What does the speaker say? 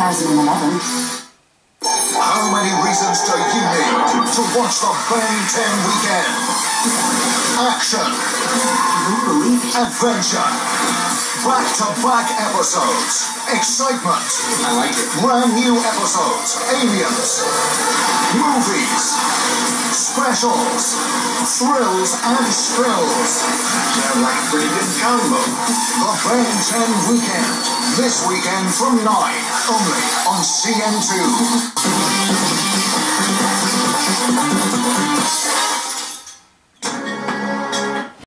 2011. How many reasons do you need to watch the Ben 10 weekend? Action, adventure, back-to-back episodes, excitement, I like it. brand new episodes, aliens, movies, specials, thrills and spills. Sounds like a pretty good combo. The Ben 10 weekend, this weekend from 9, only on CN2.